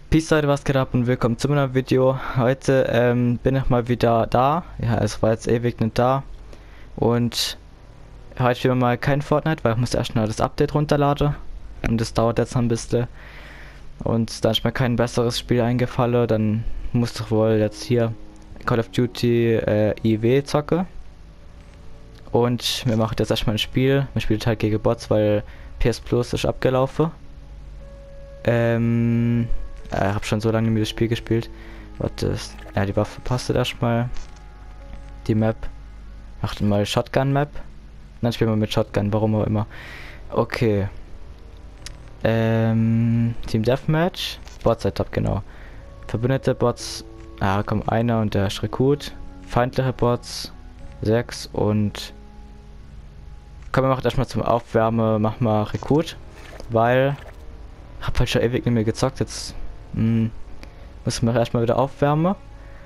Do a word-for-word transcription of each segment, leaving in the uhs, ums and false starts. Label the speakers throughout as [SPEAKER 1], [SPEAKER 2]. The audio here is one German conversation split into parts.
[SPEAKER 1] Peace Leute, was geht ab und willkommen zu meinem Video. Heute ähm, bin ich mal wieder da. Ja, es war jetzt ewig nicht da. Und heute spielen wir mal kein Fortnite, weil ich muss erst mal das Update runterladen. Und das dauert jetzt noch ein bisschen. Und da ist mir kein besseres Spiel eingefallen. Dann musste ich wohl jetzt hier Call of Duty äh, I W zocken. Und wir machen jetzt erstmal ein Spiel. Wir spielen halt gegen Bots, weil P S Plus ist abgelaufen. Ähm... Ich äh, habe schon so lange mit das Spiel gespielt. Warte, ja, die Waffe passt erstmal. Die Map. Macht mal Shotgun Map. Dann spielen wir mit Shotgun, warum auch immer. Okay. Ähm, Team Deathmatch. Bot Setup, genau. Verbündete Bots. Ah, kommt einer und der ist Rekrut. Feindliche Bots. Sechs und. Komm, wir machen erstmal zum Aufwärmen. Mach mal Rekrut. Weil. Ich hab halt schon ewig nicht mehr gezockt. Jetzt. Hm, müssen wir erstmal wieder aufwärmen.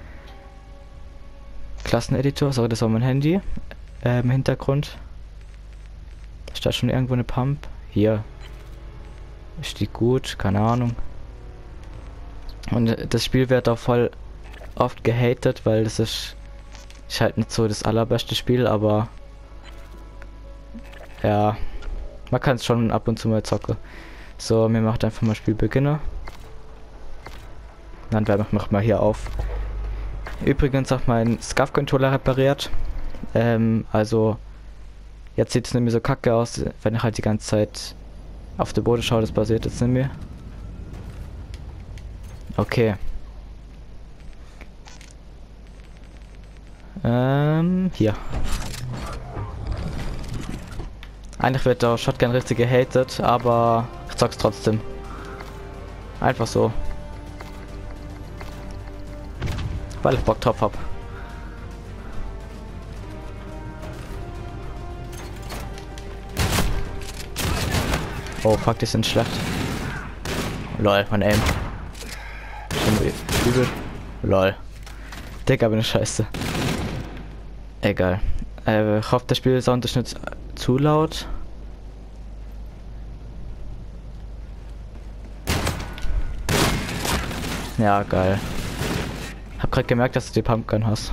[SPEAKER 1] Klasseneditor, sorry, das war mein Handy. Äh, Im Hintergrund. Ist da schon irgendwo eine Pump? Hier. Ist die gut? Keine Ahnung. Und das Spiel wird auch voll oft gehatet, weil das ist, ist halt nicht so das allerbeste Spiel, aber ja, man kann es schon ab und zu mal zocken. So, mir macht einfach mal Spiel beginnen. Dann werde ich mal hier auf. Übrigens auch mein Scuff-Controller repariert. Ähm, also jetzt sieht es nämlich so kacke aus, wenn ich halt die ganze Zeit auf den Boden schaue. Das passiert jetzt nicht mehr. Okay. Ähm, hier. Eigentlich wird der Shotgun richtig gehatet, aber ich zock's trotzdem. Einfach so. Weil ich Bock drauf hab. Oh fuck, die sind schlecht. Lol, mein Aim. Übel. Lol. Digga, bin ich scheiße. Egal. Äh, ich hoffe, der Spielsound ist nicht zu laut. Ja, geil. Hab grad gemerkt, dass du die Pumpgun hast.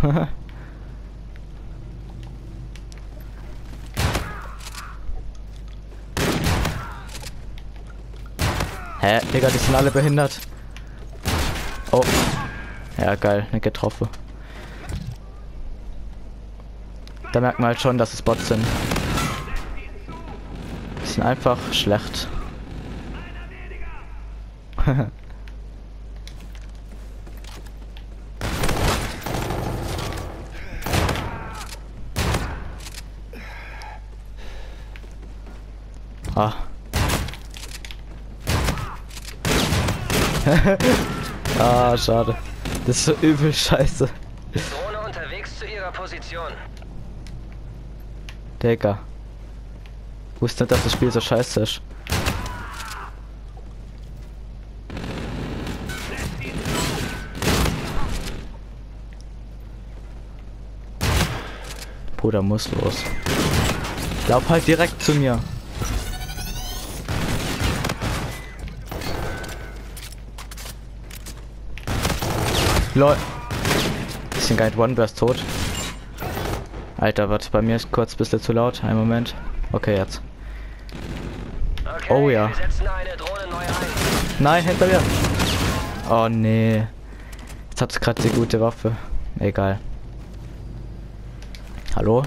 [SPEAKER 1] Hä? Digga, die sind alle behindert. Oh. Ja, geil. Nicht getroffen. Da merkt man halt schon, dass es Bots sind. Die sind einfach schlecht. Ah. Ah, schade. Das ist so übel scheiße.
[SPEAKER 2] Drohne unterwegs zu ihrer Position.
[SPEAKER 1] Digga. Wusste nicht, dass das Spiel so scheiße ist. Bruder muss los. Lauf halt direkt zu mir. Lol. Bisschen geil, One Burst tot. Alter, was bei mir ist kurz ein bisschen zu laut. Ein Moment. Okay, jetzt.
[SPEAKER 2] Okay,
[SPEAKER 1] Oh ja.
[SPEAKER 2] wir setzen eine Drohne neu ein.
[SPEAKER 1] Nein, hinter mir. Oh nee. Jetzt hat es gerade die gute Waffe. Egal. Hallo?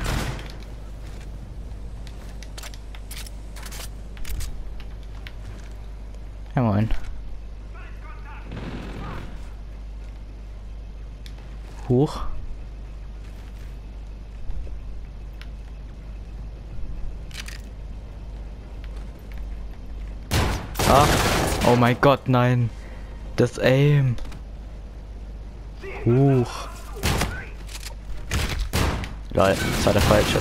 [SPEAKER 1] Ja moin. Hoch. Ah. Oh mein Gott, nein. Das Aim. Huch. Lol, das war der falsche.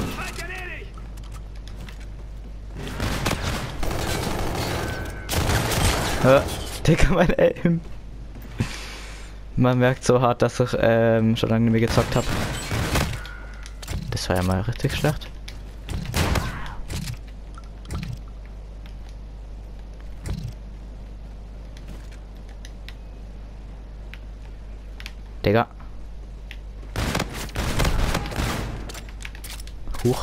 [SPEAKER 1] Hä? Digga, mein Aim. Man merkt so hart, dass ich ähm, schon lange nicht mehr gezockt habe. Das war ja mal richtig schlecht. Digga. Huch.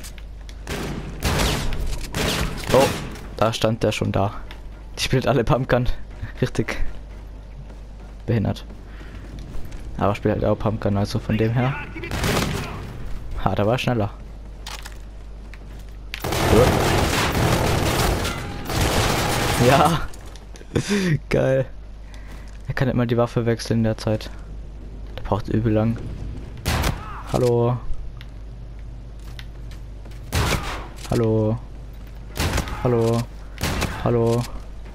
[SPEAKER 1] Oh, da stand der schon da. Die spielt alle Pumpgun. Richtig behindert. Aber spielt halt auch Pumpgun, also von dem her. Ha, da war schneller. Ja. Geil. Er kann immer die Waffe wechseln in der Zeit. Der braucht übel lang. Hallo. Hallo. Hallo. Hallo.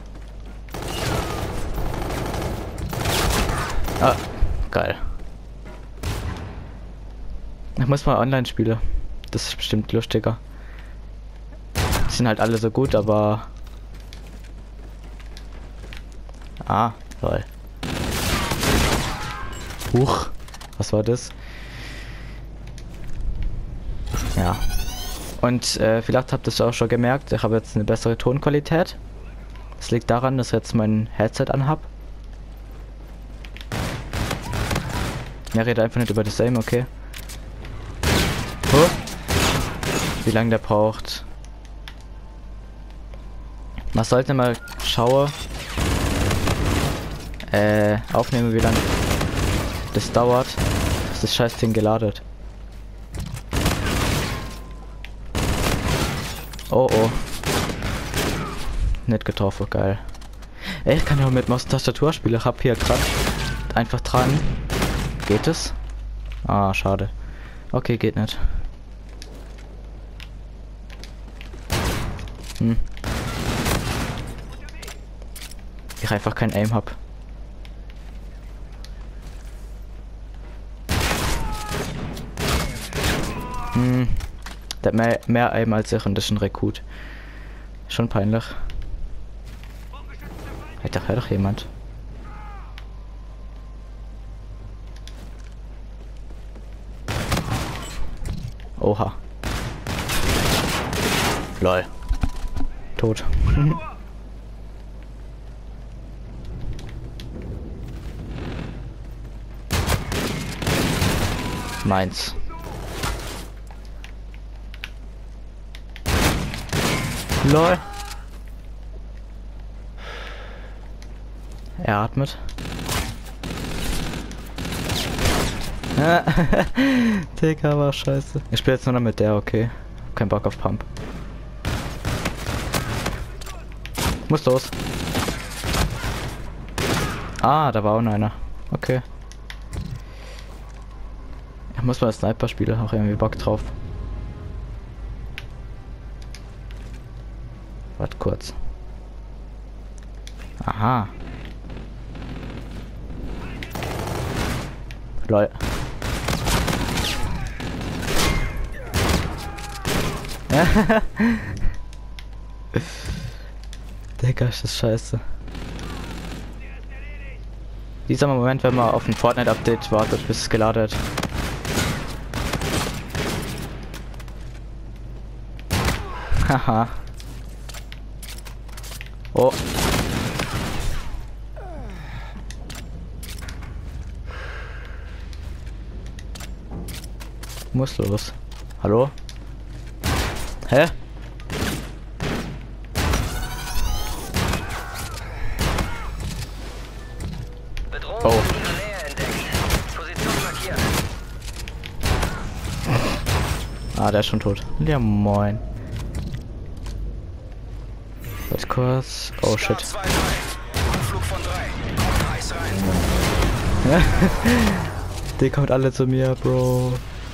[SPEAKER 1] Ah, geil. Ich muss mal Online-Spiele. Das ist bestimmt lustiger. Die sind halt alle so gut, aber... Ah, lol. Huch. Was war das? Ja. Und äh, vielleicht habt ihr es auch schon gemerkt, ich habe jetzt eine bessere Tonqualität. Das liegt daran, dass ich jetzt mein Headset anhab. Ja, rede einfach nicht über das Aim, okay. Oh. Wie lange der braucht. Man sollte mal schauen. Äh, aufnehmen, wie lange das dauert. Ist das scheiß Ding geladen. Oh oh. Nicht getroffen, geil. Ey, ich kann ja mit Maus und Tastatur spielen. Ich hab hier gerade einfach dran. Geht es? Ah, schade. Okay, geht nicht. Hm. Ich einfach kein Aim hab. Hm. Der hat mehr, mehr Aim als ich und das ist ein Rekrut. Schon peinlich. Hey, da hört doch jemand. Oha. Lol. Tot. Meins. Lol. Er atmet. Digga, war scheiße. Ich spiele jetzt nur noch mit der, okay. Kein Bock auf Pump. Muss los. Ah, da war auch noch einer. Okay. Ich muss mal Sniper spielen, auch irgendwie Bock drauf. Warte kurz. Aha. Lol. Digga, ist das scheiße. Dieser Moment, wenn man auf ein Fortnite-Update wartet, bis es geladen hat. Haha. Oh. Muss los. Hallo? Hä?
[SPEAKER 2] Bedrohung
[SPEAKER 1] Oh.
[SPEAKER 2] in der Nähe entdeckt. Position markiert.
[SPEAKER 1] Ah, der ist schon tot. Ja, moin. Warte kurz. Oh shit.
[SPEAKER 3] Flug von drei. Eis rein.
[SPEAKER 1] Die kommt alle zu mir, Bro.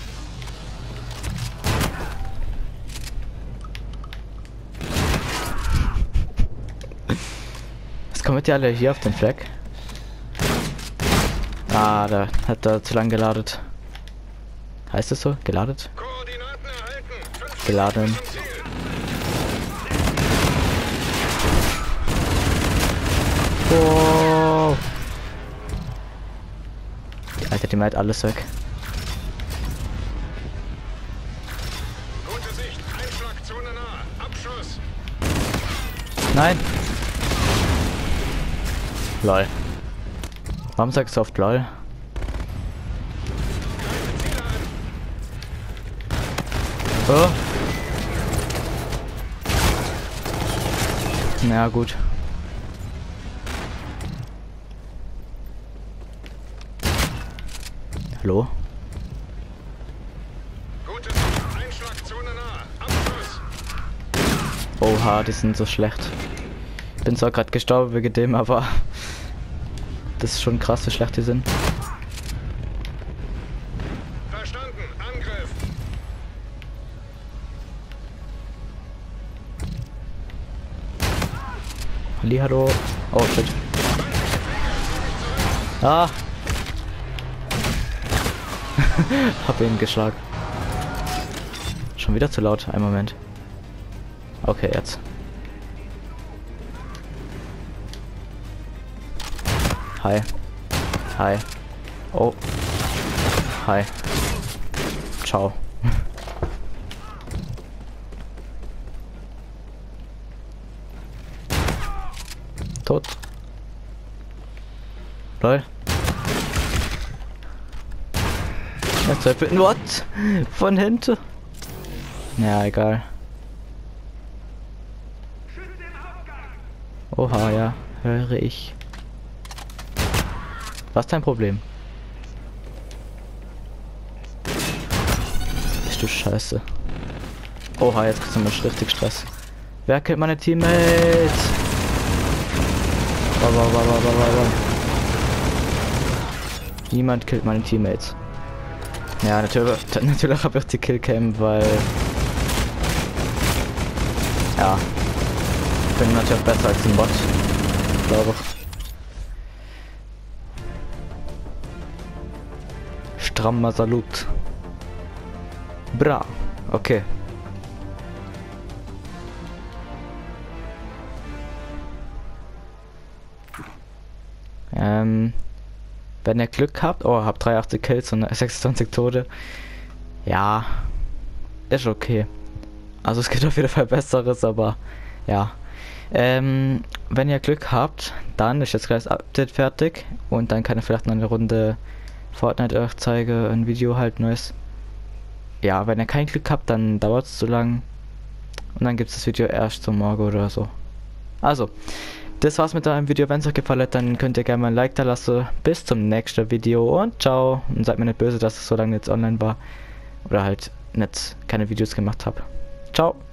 [SPEAKER 1] Was kommen die alle hier auf den Fleck? Ah, da hat er zu lang geladen. Heißt das so? Geladen?
[SPEAKER 3] Koordinaten erhalten.
[SPEAKER 1] Geladen. Wow. Alter, die meint alles weg.
[SPEAKER 3] Gute Sicht. Einschlagzone nah. Abschuss.
[SPEAKER 1] Nein. Lol. Warum sagst du oft lol? Oh. Na ja, gut. Hallo?
[SPEAKER 3] Gute Einschlagzone nah. Abschuss.
[SPEAKER 1] Oha, die sind so schlecht. Bin zwar gerade gestorben wegen dem, aber das ist schon krass, wie schlecht die sind.
[SPEAKER 3] Verstanden. Angriff.
[SPEAKER 1] Hallihallo. Oh shit. Ah! Hab ihn geschlagen. Schon wieder zu laut. Ein Moment. Okay, jetzt. Hi. Hi. Oh. Hi. Ciao. Tot. Lol. Jetzt what? Von hinten? Ja, egal. Oha, ja. Höre ich. Was ist dein Problem? Bist du scheiße. Oha, jetzt kriegst du mal richtig Stress. Wer killt meine Teammates? Wow, wow, wow, wow, wow, wow. Niemand killt meine Teammates. Ja, natürlich, natürlich habe ich die Killcam, weil... Ja. Ich bin natürlich besser als ein Bot. Glaube ich. Strammer Salut. Bra. Okay. Ähm... Wenn ihr Glück habt, oh, habt dreiundachtzig Kills und sechsundzwanzig Tode. Ja, ist okay. Also es gibt auf jeden Fall Besseres, aber ja. Ähm, wenn ihr Glück habt, dann ist jetzt gleich das Update fertig und dann kann ich vielleicht noch eine Runde Fortnite euch zeigen, ein Video halt neues. Ja, wenn ihr kein Glück habt, dann dauert es zu lang und dann gibt es das Video erst zum Morgen oder so. Also, das war's mit einem Video. Wenn es euch gefallen hat, dann könnt ihr gerne mal ein Like da lassen. Bis zum nächsten Video und ciao. Und seid mir nicht böse, dass ich so lange jetzt online war. Oder halt nicht keine Videos gemacht habe. Ciao.